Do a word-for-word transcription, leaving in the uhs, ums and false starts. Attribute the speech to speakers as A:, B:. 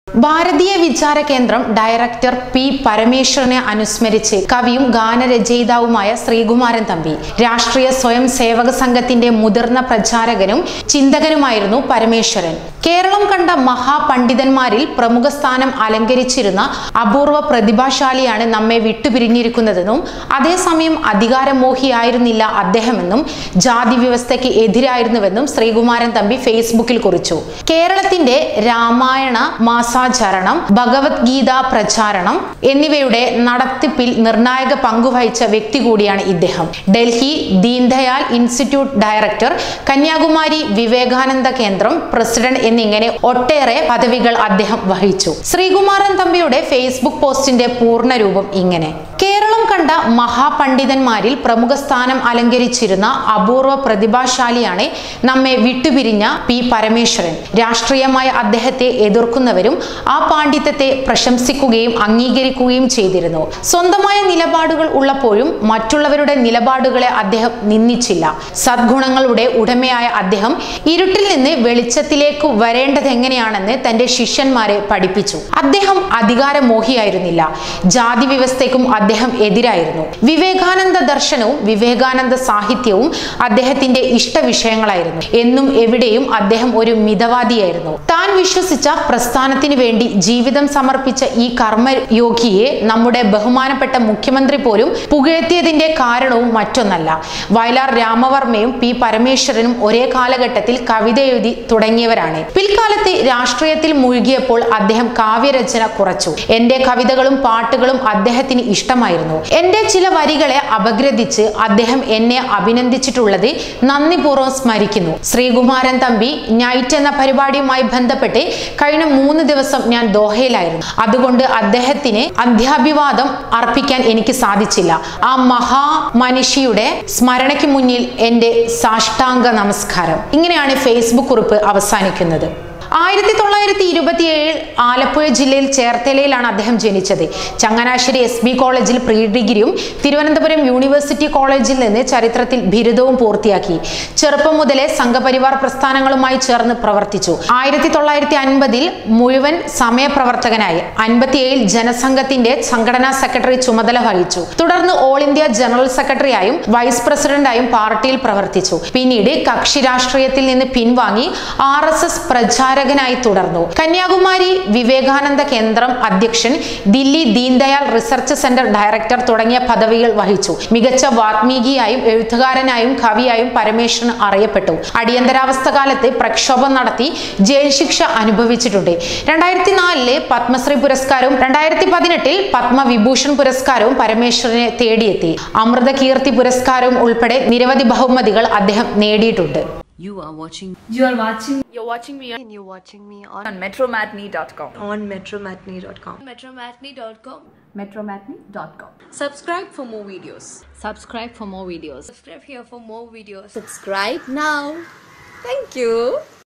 A: ഭാരതീയ വിചാര കേന്ദ്രം director P പരമേശ്വരനെ അനുസ്മരിച്ച് കവിയും ഗാനരചയിതാവുമായ ശ്രീകുമാരൻ തമ്പി. രാഷ്ട്രീയ സ്വയം സേവക സംഘത്തിന്റെ മുതിർന്ന പ്രചാരകനും ചിന്തകനുമായിരുന്നു പരമേശ്വരൻ. കേരളം കണ്ട മഹാപണ്ഡിതന്മാരിൽ പ്രമുഖ സ്ഥാനം അലങ്കരിച്ചിരുന്ന അപൂർവ പ്രതിഭാശാലിയാണ് നമ്മെ വിട്ടുപിരിഞ്ഞിരിക്കുന്നതെന്നും അതേസമയം അധികാരമോഹിയായിരുന്നില്ല അദ്ദേഹമെന്നും ജാതി വ്യവസ്ഥയ്ക്ക് എതിരായിരുന്നുവെന്നും ശ്രീകുമാരൻ തമ്പി ഫേസ്ബുക്കിൽ കുറിച്ചു. കേരളത്തിന്റെ രാമായണ മാസാചരണം, ഭഗവത്ഗീത പ്രചാരണം എന്നിവയുടെ നടത്തിപ്പിൽ നിർണായക പങ്കുവഹിച്ച വ്യക്തി കൂടിയാണ് ഇദ്ദേഹം. ഡൽഹി ദീൻദയാൽ ഇൻസ്റ്റിറ്റ്യൂട്ട് ഡയറക്ടർ, കന്യാകുമാരി വിവേകാനന്ദ കേന്ദ്രം പ്രസിഡന്റ് എന്നിങ്ങനെ ഒട്ടേറെ പദവികൾ അദ്ദേഹം വഹിച്ചു. ശ്രീകുമാരൻ തമ്പിയുടെ ഫേസ്ബുക്ക് പോസ്റ്റിന്റെ പൂർണ്ണരൂപം ഇങ്ങനെ: കേരളം കണ്ട മഹാപണ്ഡിതന്മാരിൽ പ്രമുഖ സ്ഥാനം അലങ്കരിച്ചിരുന്ന അപൂർവ പ്രതിഭാശാലിയാണ് നമ്മെ വിട്ടുപിരിഞ്ഞ പി പരമേശ്വരൻ. രാഷ്ട്രീയമായ അദ്ദേഹത്തെ എതിർക്കുന്നവരും ആ പാണ്ഡിത്യത്തെ പ്രശംസിക്കുകയും അംഗീകരിക്കുകയും ചെയ്തിരുന്നു. സ്വന്തമായ നിലപാടുകൾ ഉള്ളപ്പോഴും മറ്റുള്ളവരുടെ നിലപാടുകളെ അദ്ദേഹം നിന്ദിച്ചില്ല. സദ്ഗുണങ്ങളുടെ ഉടമയായ അദ്ദേഹം ഇരുട്ടിൽ നിന്ന് വെളിച്ചത്തിലേക്ക് വരേണ്ടതെങ്ങനെയാണെന്ന് തന്റെ ശിഷ്യന്മാരെ പഠിപ്പിച്ചു. അദ്ദേഹം അധികാരമോഹിയായിരുന്നില്ല. ജാതി വ്യവസ്ഥയ്ക്കും അദ്ദേഹം എതിരായിരുന്നു. വിവേകാനന്ദ ദർശനവും വിവേകാനന്ദ സാഹിത്യവും അദ്ദേഹത്തിന്റെ ഇഷ്ടവിഷയങ്ങളായിരുന്നു. എന്നും എവിടെയും അദ്ദേഹം ഒരു മിതവാദിയായിരുന്നു. താൻ വിശ്വസിച്ച പ്രസ്ഥാനത്തിന് വേണ്ടി ജീവിതം സമർപ്പിച്ച ഈ കർമ്മയോഗിയെ നമ്മുടെ ബഹുമാനപ്പെട്ട മുഖ്യമന്ത്രി പോലും പുകഴ്ത്തിയതിന്റെ കാരണവും മറ്റൊന്നല്ല. വയലാർ രാമവർമ്മയും പി പരമേശ്വരനും ഒരേ കാലഘട്ടത്തിൽ കവിത എഴുതി തുടങ്ങിയവരാണ്. പിൽക്കാലത്ത് രാഷ്ട്രീയത്തിൽ മുഴുകിയപ്പോൾ അദ്ദേഹം കാവ്യരചന കുറച്ചു. എന്റെ കവിതകളും പാട്ടുകളും അദ്ദേഹത്തിന് ഇഷ്ടമായിരുന്നു. എന്റെ ചില വരികളെ അപഗ്രഥിച്ച് അദ്ദേഹം എന്നെ അഭിനന്ദിച്ചിട്ടുള്ളത് നന്ദിപൂർവ്വം സ്മരിക്കുന്നു. ശ്രീകുമാരൻ തമ്പി നൈറ്റ് എന്ന പരിപാടിയുമായി ബന്ധപ്പെട്ട് കഴിഞ്ഞ മൂന്ന് ദിവസം ഞാൻ ദോഹയിലായിരുന്നു. അതുകൊണ്ട് അദ്ദേഹത്തിന് അന്ത്യാഭിവാദം അർപ്പിക്കാൻ എനിക്ക് സാധിച്ചില്ല. ആ മഹാമനുഷ്യയുടെ സ്മരണയ്ക്ക് മുന്നിൽ എന്റെ സാഷ്ടാംഗ നമസ്കാരം. ഇങ്ങനെയാണ് ഫേസ്ബുക്ക് കുറിപ്പ് അവസാനിക്കുന്നത്. ആയിരത്തി തൊള്ളായിരത്തി ഇരുപത്തിയേഴിൽ ആലപ്പുഴ ജില്ലയിൽ ചേർത്തലയിലാണ് അദ്ദേഹം ജനിച്ചത്. ചങ്ങനാശ്ശേരി എസ് ബി കോളേജിൽ പ്രീ ഡിഗ്രിയും തിരുവനന്തപുരം യൂണിവേഴ്സിറ്റി കോളേജിൽ നിന്ന് ചരിത്രത്തിൽ ബിരുദവും പൂർത്തിയാക്കി. ചെറുപ്പം മുതലേ സംഘപരിവാർ പ്രസ്ഥാനങ്ങളുമായി ചേർന്ന് പ്രവർത്തിച്ചു. ആയിരത്തി തൊള്ളായിരത്തി അൻപതിൽ മുഴുവൻ സമയപ്രവർത്തകനായി. അൻപത്തിയേഴിൽ ജനസംഘത്തിന്റെ സംഘടനാ സെക്രട്ടറി ചുമതല വഹിച്ചു. തുടർന്ന് ഓൾ ഇന്ത്യ ജനറൽ സെക്രട്ടറിയായും വൈസ് പ്രസിഡന്റായും പാർട്ടിയിൽ പ്രവർത്തിച്ചു. പിന്നീട് കക്ഷി രാഷ്ട്രീയത്തിൽ നിന്ന് പിൻവാങ്ങി ആർ എസ് എസ് പ്രചാര ായി തുടർന്നു. കന്യാകുമാരി വിവേകാനന്ദ കേന്ദ്രം അധ്യക്ഷൻ, Delhi Deendayal research centre director തുടങ്ങിയ പദവികൾ വഹിച്ചു. മികച്ച വാഗ്മീകിയായും എഴുത്തുകാരനായും കവിയായും പരമേശ്വരൻ അറിയപ്പെട്ടു. അടിയന്തരാവസ്ഥ കാലത്ത് പ്രക്ഷോഭം നടത്തി ജയിൽ ശിക്ഷ അനുഭവിച്ചിട്ടുണ്ട്. രണ്ടായിരത്തി നാലിലെ പത്മശ്രീ പുരസ്കാരവും രണ്ടായിരത്തി പതിനെട്ടിൽ പത്മവിഭൂഷൺ പുരസ്കാരവും പരമേശ്വരനെ തേടിയെത്തി. അമൃത കീർത്തി പുരസ്കാരവും ഉൾപ്പെടെ നിരവധി ബഹുമതികൾ അദ്ദേഹം നേടിയിട്ടുണ്ട്.
B: You are watching.
C: You are watching.
B: You're watching me. And you're watching me on,
C: on metromatney dot com.
B: On metromatney dot com.
C: metromatney dot com. metromatney dot com.
B: Subscribe for more videos.
C: Subscribe for more videos.
B: Subscribe here for more videos.
C: Subscribe now. Thank you.